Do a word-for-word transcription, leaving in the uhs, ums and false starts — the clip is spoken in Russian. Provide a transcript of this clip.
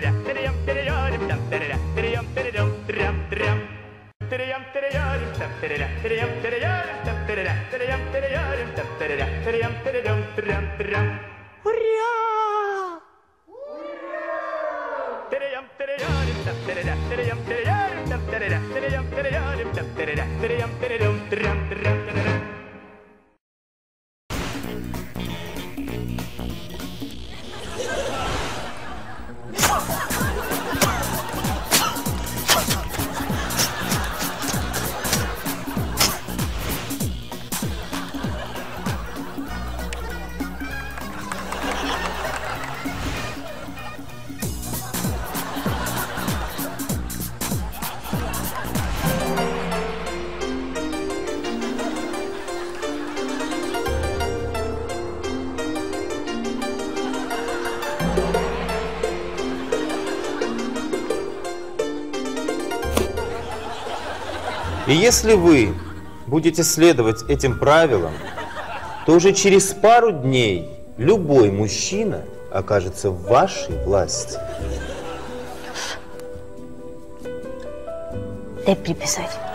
И если вы будете следовать этим правилам, то уже через пару дней любой мужчина окажется в вашей власти. Дай приписать.